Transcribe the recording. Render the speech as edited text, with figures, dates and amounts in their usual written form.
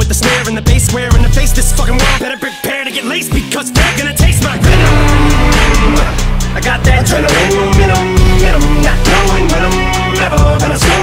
with the snare and the bass, square in the face. This fucking world better prepare to get laced, because they're gonna taste my venom. I got that adrenaline in 'em, not knowing when I'm ever gonna stop.